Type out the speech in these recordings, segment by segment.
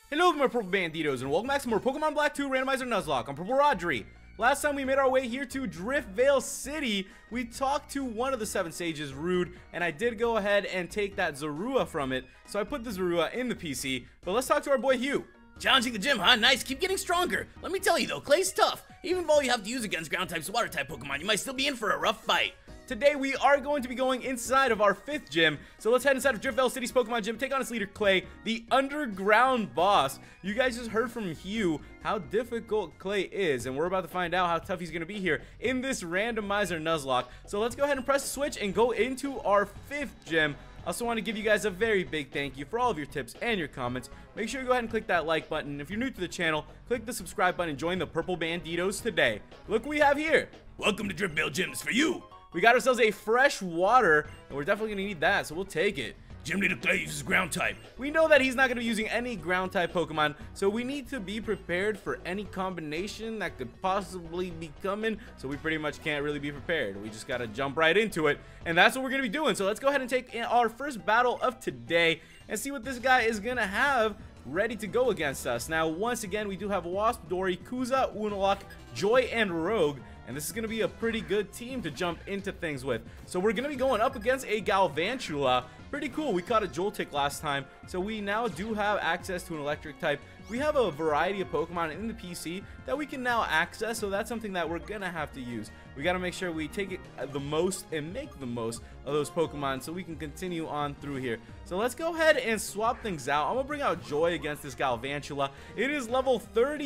Hello my Purple Banditos and welcome back to more Pokemon Black 2 Randomizer Nuzlocke. I'm Purple Rodri. Last time we made our way here to Driftvale City, we talked to one of the 7 sages, Rude, and I did go ahead and take that Zorua from it, so I put the Zorua in the PC. But let's talk to our boy Hugh. Challenging the gym, huh? Nice, keep getting stronger. Let me tell you though, Clay's tough. Even though you have to use against ground types, water type Pokemon, you might still be in for a rough fight. Today we are going to be going inside of our 5th gym, so let's head inside of Driftvale City's Pokemon Gym, take on its leader Clay, the underground boss. You guys just heard from Hugh how difficult Clay is, and we're about to find out how tough he's going to be here in this randomizer Nuzlocke. So let's go ahead and press the switch and go into our 5th gym. I also want to give you guys a very big thank you for all of your tips and your comments. Make sure you go ahead and click that like button. If you're new to the channel, click the subscribe button and join the Purple Banditos today. Look what we have here. Welcome to Driftvale Gym, it's for you. We got ourselves a fresh water, and we're definitely going to need that, so we'll take it. Gym leader Clay uses ground type. We know that he's not going to be using any ground type Pokemon, so we need to be prepared for any combination that could possibly be coming, so we pretty much can't really be prepared. We just got to jump right into it, and that's what we're going to be doing. So let's go ahead and take our first battle of today and see what this guy is going to have ready to go against us. Now, once again, we do have Wasp, Dory, Kuza, Unalak, Joy, and Rogue. And this is going to be a pretty good team to jump into things with. So we're going to be going up against a Galvantula. Pretty cool. We caught a Joltik last time. So we now do have access to an electric type. We have a variety of Pokemon in the PC that we can now access. So that's something that we're going to have to use. We got to make sure we take it the most and make the most of those Pokemon so we can continue on through here. So let's go ahead and swap things out. I'm going to bring out Joy against this Galvantula. It is level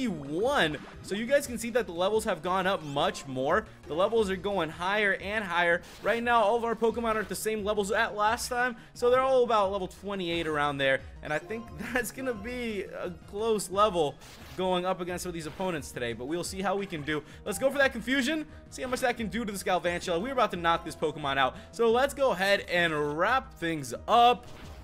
31. So you guys can see that the levels have gone up much more. The levels are going higher and higher. Right now, all of our Pokemon are at the same levels at last time. So they're all about level 28 around there. And I think that's going to be a close level going up against some of these opponents today. But we'll see how we can do. Let's go for that confusion. See how much that can do to this Galvantula. We're about to knock this Pokemon out. So let's go ahead and wrap things up.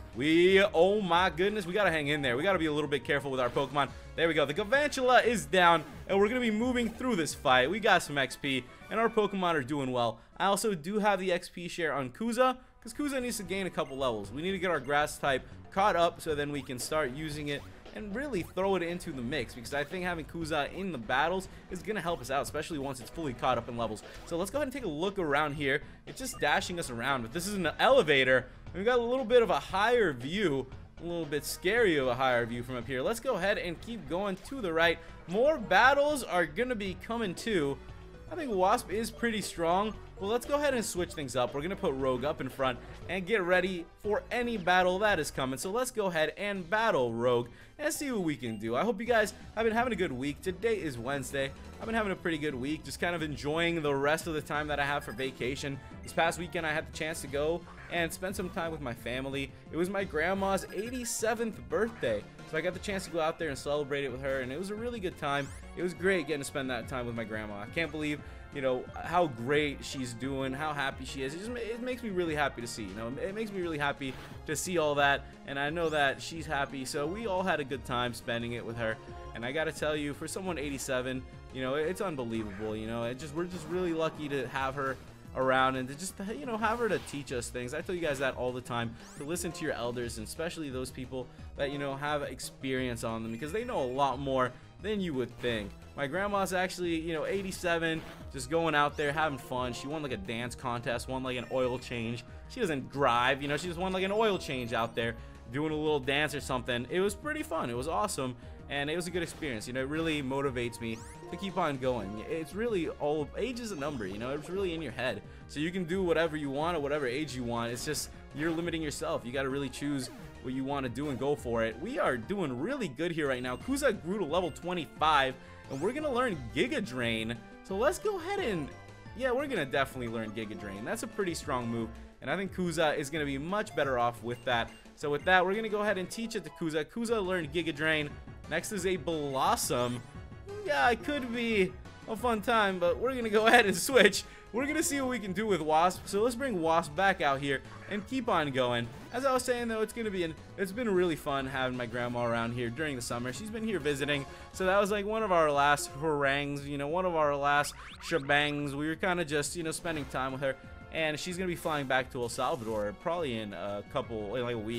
Oh my goodness, we gotta hang in there. We gotta be a little bit careful with our Pokemon. There we go. The Galvantula is down, and we're gonna be moving through this fight. We got some XP, and our Pokemon are doing well. I also do have the XP share on Kuza, because Kuza needs to gain a couple levels. We need to get our grass type caught up, so then we can start using it and really throw it into the mix, because I think having Kuza in the battles is going to help us out, especially once it's fully caught up in levels. So let's go ahead and take a look around here. It's just dashing us around, but this is an elevator. We've got a little bit of a higher view, a little bit scary of a higher view from up here. Let's go ahead and keep going to the right. More battles are going to be coming too. I think Wasp is pretty strong. Well, let's go ahead and switch things up. We're going to put Rogue up in front and get ready for any battle that is coming. So let's go ahead and battle Rogue and see what we can do. I hope you guys have been having a good week. Today is Wednesday. I've been having a pretty good week, just kind of enjoying the rest of the time that I have for vacation. This past weekend, I had the chance to go and spend some time with my family. It was my grandma's 87th birthday. So I got the chance to go out there and celebrate it with her, and it was a really good time. It was great getting to spend that time with my grandma. I can't believe, you know, how great she's doing, how happy she is. It makes me really happy to see, you know. It makes me really happy to see all that, and I know that she's happy. So we all had a good time spending it with her. And I got to tell you, for someone 87, you know, it's unbelievable, you know. We're just really lucky to have her around and to just, you know, have her to teach us things. I tell you guys that all the time, to listen to your elders, and especially those people that, you know, have experience on them, because they know a lot more than you would think. My grandma's actually, you know, 87, just going out there having fun. She won like a dance contest, won like an oil change. She doesn't drive, you know, she just won like an oil change out there doing a little dance or something. It was pretty fun. It was awesome, and it was a good experience. You know, it really motivates me to keep on going. It's really, all age is a number, you know. It's really in your head, so you can do whatever you want at whatever age you want. It's just you're limiting yourself. You got to really choose what you want to do and go for it. We are doing really good here right now. Kuza grew to level 25, and we're gonna learn Giga Drain. So let's go ahead and, yeah, we're gonna definitely learn Giga Drain. That's a pretty strong move, and I think Kuza is gonna be much better off with that. So with that, we're gonna go ahead and teach it to Kuza. Kuza learned Giga Drain. Next is a Blossom. Yeah, it could be a fun time, but we're gonna go ahead and switch. We're gonna see what we can do with Wasp. So let's bring Wasp back out here and keep on going. As I was saying though, it's been really fun having my grandma around here during the summer. She's been here visiting, so that was like one of our last harangues, you know, one of our last shebangs. We were kind of just, you know, spending time with her, and she's gonna be flying back to El Salvador probably in like a week.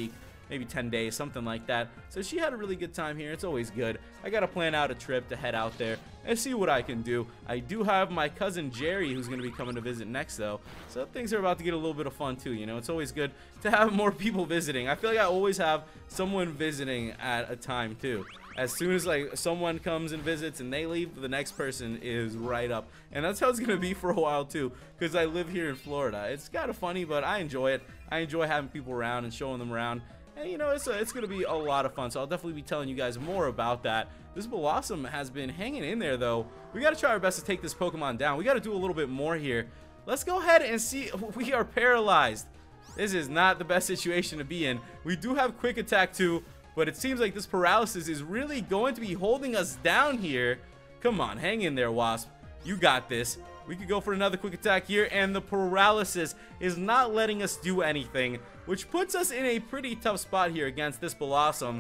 maybe 10 days, something like that. So she had a really good time here. It's always good. I got to plan out a trip to head out there and see what I can do. I do have my cousin Jerry who's going to be coming to visit next, though. So things are about to get a little bit of fun, too. You know, it's always good to have more people visiting. I feel like I always have someone visiting at a time, too. As soon as like someone comes and visits and they leave, the next person is right up. And that's how it's going to be for a while, too, because I live here in Florida. It's kind of funny, but I enjoy it. I enjoy having people around and showing them around. And, you know, it's going to be a lot of fun, so I'll definitely be telling you guys more about that. This Blossom has been hanging in there, though. We got to try our best to take this Pokemon down. We got to do a little bit more here. Let's go ahead and see. We are paralyzed. This is not the best situation to be in. We do have Quick Attack, too, but it seems like this paralysis is really going to be holding us down here. Come on, hang in there, Wasp. You got this. We could go for another Quick Attack here, and the paralysis is not letting us do anything, which puts us in a pretty tough spot here against this Blossom.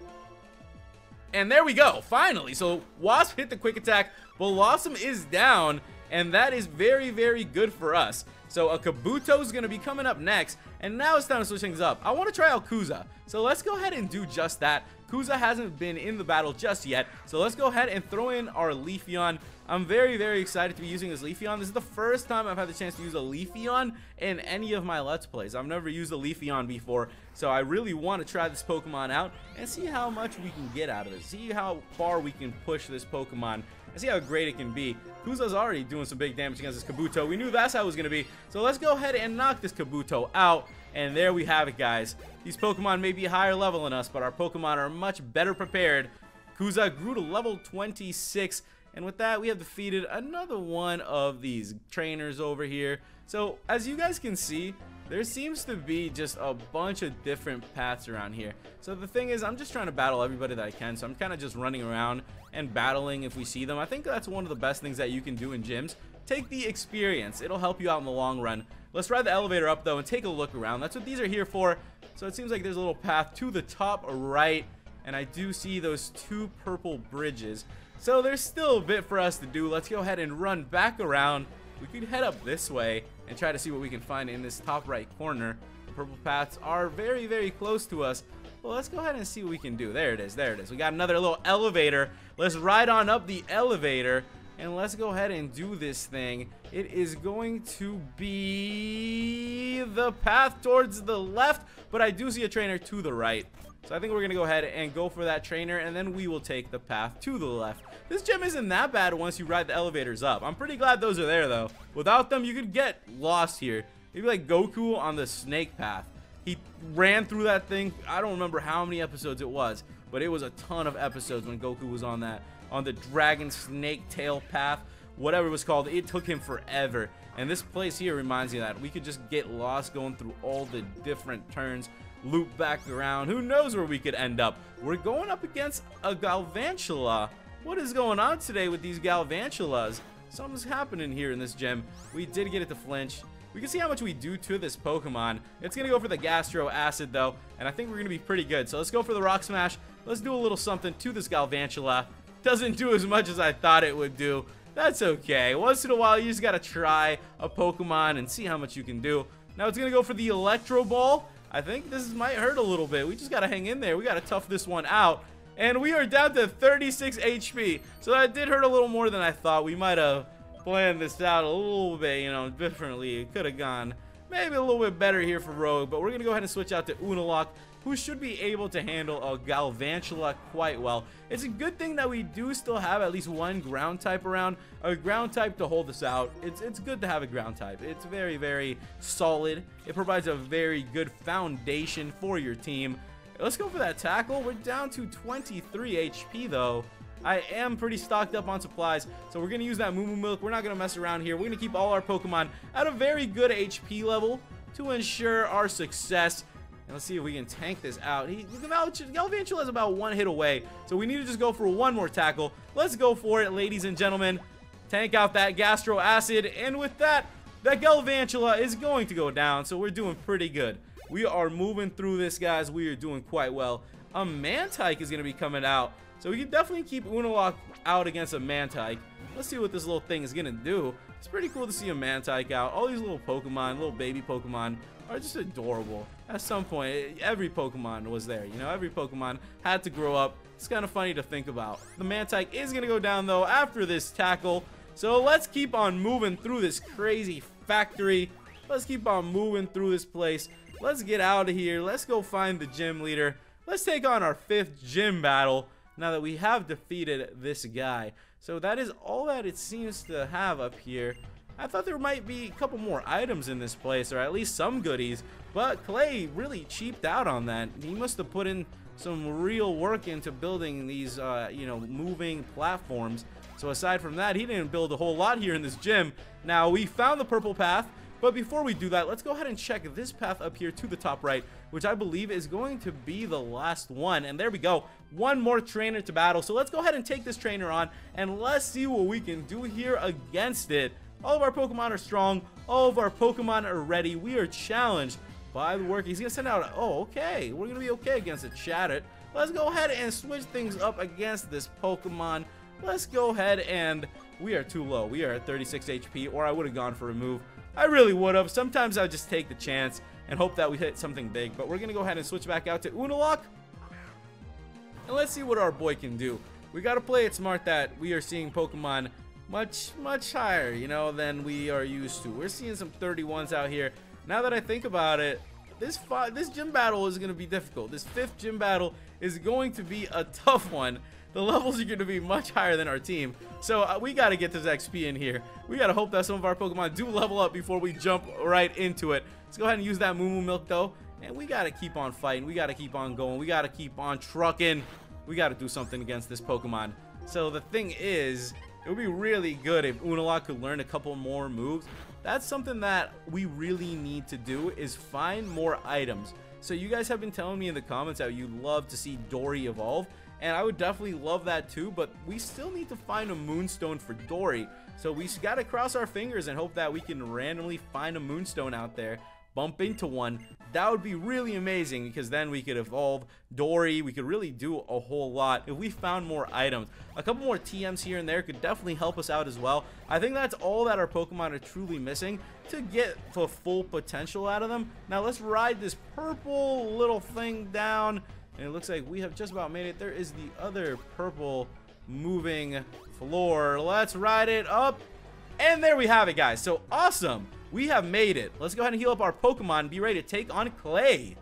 And there we go, finally. So Wasp hit the Quick Attack, Blossom is down, and that is very, very good for us. So a Kabuto is going to be coming up next, and now it's time to switch things up. I want to try out Kuza, so let's go ahead and do just that. Kuza hasn't been in the battle just yet, so let's go ahead and throw in our Leafeon. I'm very, very excited to be using this Leafeon. This is the first time I've had the chance to use a Leafeon in any of my Let's Plays. I've never used a Leafeon before, so I really want to try this Pokemon out and see how much we can get out of it. See how far we can push this Pokemon and see how great it can be. Kuza's already doing some big damage against this Kabuto. We knew that's how it was going to be, so let's go ahead and knock this Kabuto out. And there we have it, guys. These Pokemon may be higher level than us, but our Pokemon are much better prepared. Kuza grew to level 26. And with that, we have defeated another one of these trainers over here. So, as you guys can see, there seems to be just a bunch of different paths around here. So the thing is, I'm just trying to battle everybody that I can. So I'm kind of just running around and battling if we see them. I think that's one of the best things that you can do in gyms. Take the experience. It'll help you out in the long run. Let's ride the elevator up, though, and take a look around. That's what these are here for. So it seems like there's a little path to the top right. And I do see those two purple bridges. So there's still a bit for us to do. Let's go ahead and run back around. We could head up this way and try to see what we can find in this top right corner. The purple paths are very, very close to us. Well, let's go ahead and see what we can do. There it is. There it is. We got another little elevator. Let's ride on up the elevator. And let's go ahead and do this thing. It is going to be the path towards the left, but I do see a trainer to the right. So I think we're going to go ahead and go for that trainer, and then we will take the path to the left. This gym isn't that bad once you ride the elevators up. I'm pretty glad those are there, though. Without them, you could get lost here. Maybe like Goku on the snake path. He ran through that thing. I don't remember how many episodes it was, but it was a ton of episodes when Goku was on that. On the dragon snake tail path, whatever it was called. It took him forever. And this place here reminds me of that. We could just get lost going through all the different turns. Loop back around. Who knows where we could end up? We're going up against a Galvantula. What is going on today with these Galvantulas? Something's happening here in this gym. We did get it to flinch. We can see how much we do to this Pokemon. It's going to go for the Gastro Acid, though, and I think we're going to be pretty good. So let's go for the Rock Smash. Let's do a little something to this Galvantula. Doesn't do as much as I thought it would do. That's okay. Once in a while, you just got to try a Pokemon and see how much you can do. Now it's going to go for the Electro Ball. I think this might hurt a little bit. We just got to hang in there. We got to tough this one out. And we are down to 36 HP. So that did hurt a little more than I thought. We might have planned this out a little bit, you know, differently. It could have gone maybe a little bit better here for Rogue. But we're going to go ahead and switch out to Unalaq, who should be able to handle a Galvantula quite well. It's a good thing that we do still have at least one ground type around. A ground type to hold us out. It's good to have a ground type. It's very, very solid. It provides a very good foundation for your team. Let's go for that tackle. We're down to 23 HP, though. I am pretty stocked up on supplies, so we're going to use that Moo Moo Milk. We're not going to mess around here. We're going to keep all our Pokemon at a very good HP level to ensure our success. And let's see if we can tank this out. Galvantula is about one hit away, so we need to just go for one more tackle. Let's go for it, ladies and gentlemen. Tank out that Gastro Acid, and with that, that Galvantula is going to go down, so we're doing pretty good. We are moving through this, guys. We are doing quite well. A Mantike is going to be coming out. So we can definitely keep Unalaq out against a Mantike. Let's see what this little thing is gonna do. It's pretty cool to see a Mantike out. All these little Pokemon, little baby Pokemon, are just adorable. At some point, every Pokemon was there. You know, every Pokemon had to grow up. It's kind of funny to think about. The Mantike is gonna go down though after this tackle. So let's keep on moving through this crazy factory. Let's keep on moving through this place. Let's get out of here. Let's go find the gym leader. Let's take on our 5th gym battle now that we have defeated this guy. So that is all that it seems to have up here. I thought there might be a couple more items in this place, or at least some goodies, but Clay really cheaped out on that. He must have put in some real work into building these, you know, moving platforms. So aside from that, he didn't build a whole lot here in this gym. Now, we found the purple path, but before we do that, let's go ahead and check this path up here to the top right, which I believe is going to be the last one. And there we go. One more trainer to battle. So let's go ahead and take this trainer on, and let's see what we can do here against it. All of our Pokemon are strong. All of our Pokemon are ready. We are challenged by the work. He's going to send out, oh, okay. We're going to be okay against a Chatot. Let's go ahead and switch things up against this Pokemon. Let's go ahead and we are too low. We are at 36 HP, or I would have gone for a move. I really would have. Sometimes I just take the chance and hope that we hit something big. But we're going to go ahead and switch back out to Unalaq. And let's see what our boy can do. We got to play it smart that we are seeing Pokemon much higher, you know, than we are used to. We're seeing some 31s out here. Now that I think about it, this gym battle is going to be difficult. This 5th gym battle is going to be a tough one. The levels are going to be much higher than our team. So we got to get this XP in here. We got to hope that some of our Pokemon do level up before we jump right into it. Let's go ahead and use that Moo Moo Milk though. And we got to keep on fighting. We got to keep on going. We got to keep on trucking. We got to do something against this Pokemon. So the thing is, it would be really good if Unalaq could learn a couple more moves. That's something that we really need to do, is find more items. So you guys have been telling me in the comments how you love to see Dory evolve. And I would definitely love that too, but we still need to find a Moonstone for Dory. So we got to cross our fingers and hope that we can randomly find a Moonstone out there, bump into one. That would be really amazing, because then we could evolve Dory. We could really do a whole lot if we found more items. A couple more TMs here and there could definitely help us out as well. I think that's all that our Pokemon are truly missing to get the full potential out of them. Now let's ride this purple little thing down. And it looks like we have just about made it. There is the other purple moving floor. Let's ride it up. And there we have it, guys. So awesome. We have made it. Let's go ahead and heal up our Pokemon and be ready to take on Clay.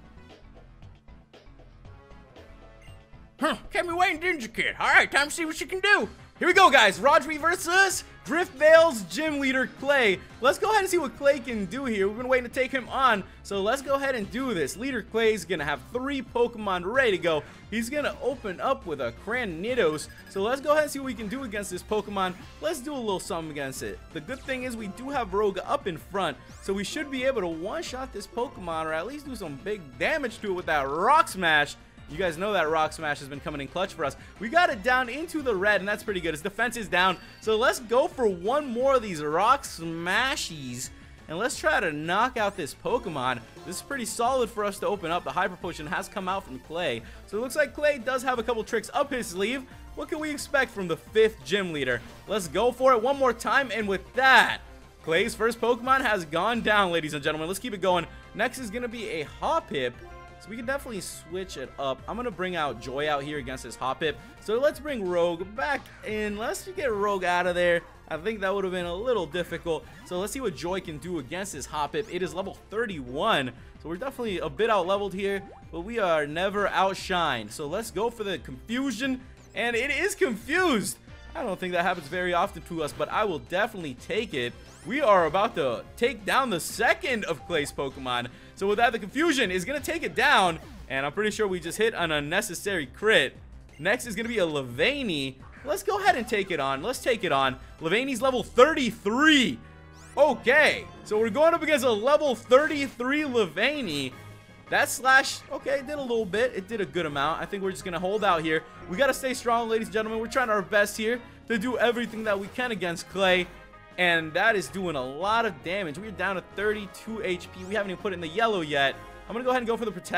Kept me waiting, didn't you, kid? Alright, time to see what you can do. Here we go, guys. Rodri versus Driftvale's gym leader, Clay. Let's go ahead and see what Clay can do here. We've been waiting to take him on, so let's go ahead and do this. Leader Clay's gonna have 3 Pokemon ready to go. He's gonna open up with a Cranidos, so let's go ahead and see what we can do against this Pokemon. Let's do a little something against it. The good thing is we do have Rogue up in front, so we should be able to one-shot this Pokemon, or at least do some big damage to it with that Rock Smash. You guys know that Rock Smash has been coming in clutch for us. We got it down into the red, and that's pretty good. His defense is down. So let's go for one more of these Rock Smashies, and let's try to knock out this Pokemon. This is pretty solid for us to open up. The Hyper Potion has come out from Clay. So it looks like Clay does have a couple tricks up his sleeve. What can we expect from the 5th gym leader? Let's go for it one more time, and with that, Clay's first Pokemon has gone down, ladies and gentlemen. Let's keep it going. Next is going to be a Hoppip. So we can definitely switch it up. I'm going to bring out Joy out here against this Hoppip. So let's bring Rogue back in. Let's get Rogue out of there. I think that would have been a little difficult. So let's see what Joy can do against this Hoppip. It is level 31. So we're definitely a bit out-leveled here, but we are never outshined. So let's go for the Confusion. And it is confused. I don't think that happens very often to us, but I will definitely take it. We are about to take down the 2nd of Clay's Pokemon. So with that, the Confusion is going to take it down. And I'm pretty sure we just hit an unnecessary crit. Next is going to be a Leavanny. Let's go ahead and take it on. Let's take it on. Leavanny's level 33. Okay. So we're going up against a level 33 Leavanny. That slash, okay, it did a little bit. It did a good amount. I think we're just going to hold out here. We got to stay strong, ladies and gentlemen. We're trying our best here to do everything that we can against Clay. And that is doing a lot of damage. We're down to 32 HP. We haven't even put it in the yellow yet. I'm going to go ahead and go for the Protect.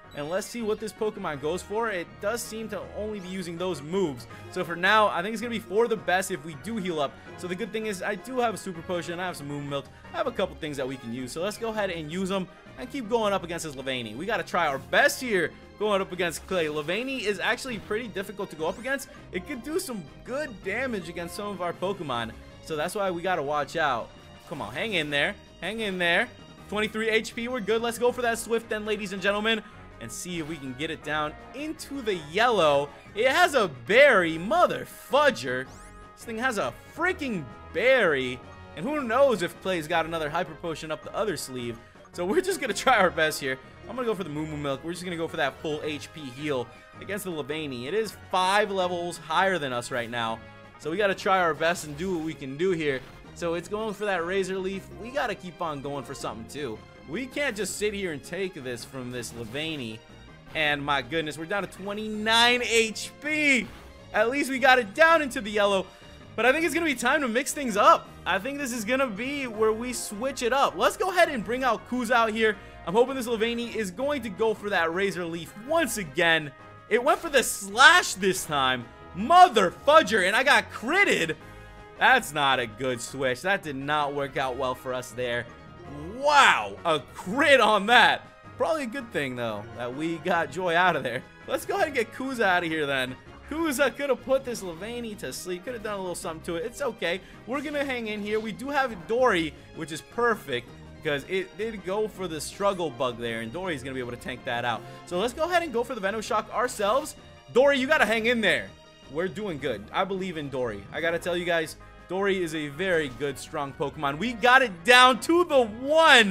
and let's see what this Pokemon goes for. It does seem to only be using those moves. So for now, I think it's going to be for the best if we do heal up. So the good thing is I do have a Super Potion, I have some Moon Milk, I have a couple things that we can use. So let's go ahead and use them and keep going up against this Leavanny. We got to try our best here going up against Clay. Leavanny is actually pretty difficult to go up against. It could do some good damage against some of our Pokemon. So that's why we got to watch out. Come on, hang in there. Hang in there. 23 HP, we're good. Let's go for that Swift then, ladies and gentlemen, and see if we can get it down into the yellow. It has a berry, mother fudger. This thing has a freaking berry, and who knows if Clay's got another Hyper Potion up the other sleeve. So we're just going to try our best here. I'm going to go for the Moo Moo Milk. We're just going to go for that full HP heal against the Leavanny. It is 5 levels higher than us right now, so we got to try our best and do what we can do here. So it's going for that Razor Leaf. We got to keep on going for something too. We can't just sit here and take this from this Leavanny. And my goodness, we're down to 29 HP. At least we got it down into the yellow. But I think it's going to be time to mix things up. I think this is going to be where we switch it up. Let's go ahead and bring out Kuz out here. I'm hoping this Leavanny is going to go for that Razor Leaf once again. It went for the Slash this time. Mother fudger, and I got critted. That's not a good switch. That did not work out well for us there. Wow, a crit on that. Probably a good thing, though, that we got Joy out of there. Let's go ahead and get Kuz out of here, then. Kuz could have put this Leavanny to sleep. Could have done a little something to it. It's okay. We're going to hang in here. We do have Dory, which is perfect, because it did go for the Struggle Bug there, and Dory's going to be able to tank that out. So let's go ahead and go for the Venoshock ourselves. Dory, you got to hang in there. We're doing good. I believe in Dory. I got to tell you guys, Dory is a very good, strong Pokemon. We got it down to the 1.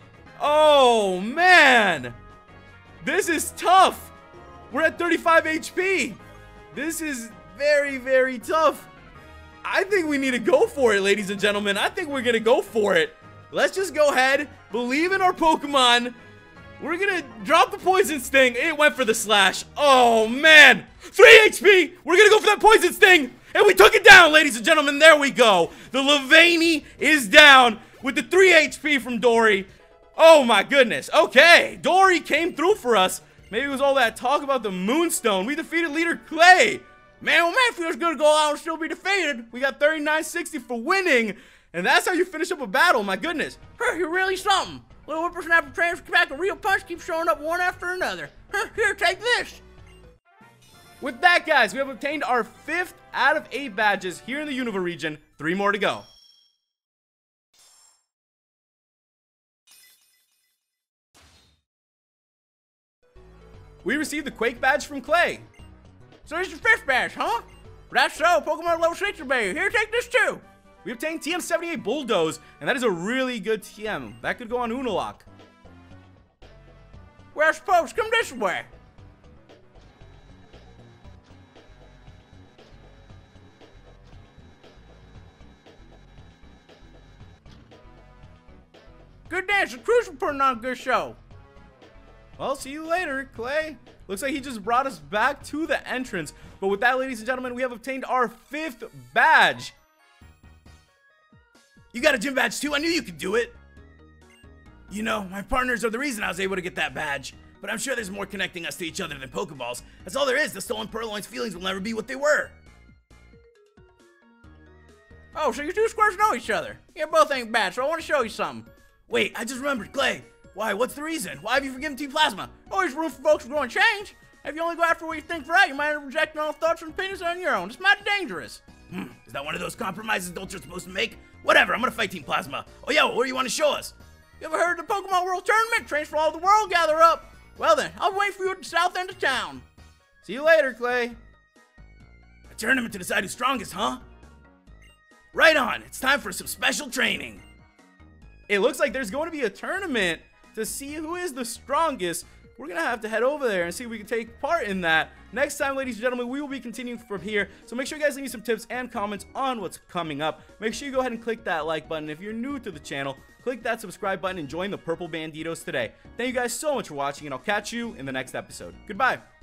Oh, man. This is tough. We're at 35 HP. This is very, very tough. I think we need to go for it, ladies and gentlemen. I think we're going to go for it. Let's just go ahead, believe in our Pokemon. We're going to drop the Poison Sting. It went for the Slash. Oh, man. 3 HP. We're going to go for that Poison Sting. And we took it down, ladies and gentlemen. There we go. The Leavanny is down with the 3 HP from Dory. Oh, my goodness. Okay. Dory came through for us. Maybe it was all that talk about the Moonstone. We defeated leader Clay. Man, oh, man, feels good to go out and still be defeated. We got 3960 for winning. And that's how you finish up a battle. My goodness. You're really something. Little whippersnapper trainers back a real punch keeps showing up one after another. Here, take this. With that, guys, we have obtained our 5th out of 8 badges here in the Unova region. 3 more to go. We received the Quake badge from Clay. So it's your 5th badge, huh? That's so. Pokemon level 6 Bay. Here, take this too. We obtained TM78 Bulldoze, and that is a really good TM. That could go on Unalaq. Well, I suppose. Come this way. Good dance. The crew's putting on a good show. Well, see you later, Clay. Looks like he just brought us back to the entrance. But with that, ladies and gentlemen, we have obtained our 5th badge. You got a gym badge too? I knew you could do it. You know, my partners are the reason I was able to get that badge. But I'm sure there's more connecting us to each other than Pokeballs. That's all there is. The stolen Purloin's feelings will never be what they were. Oh, so you two squares know each other. You both ain't bad, so I want to show you something. Wait, I just remembered, Clay. Why, what's the reason? Why have you forgiven Team Plasma? Always room for folks who are going to change. If you only go after what you think's right, you might end up rejecting all thoughts and opinions on your own. It's mighty dangerous. Is that one of those compromises adults are supposed to make? Whatever, I'm gonna fight Team Plasma. Oh yeah, what do you want to show us? You ever heard of the Pokemon World Tournament? Trains from all over the world gather up. Well then, I'll wait for you at the south end of town. See you later, Clay. A tournament to decide who's strongest, huh? Right on, it's time for some special training. It looks like there's going to be a tournament to see who is the strongest. We're going to have to head over there and see if we can take part in that. Next time, ladies and gentlemen, we will be continuing from here. So make sure you guys leave me some tips and comments on what's coming up. Make sure you go ahead and click that like button. If you're new to the channel, click that subscribe button and join the Purple Banditos today. Thank you guys so much for watching, and I'll catch you in the next episode. Goodbye.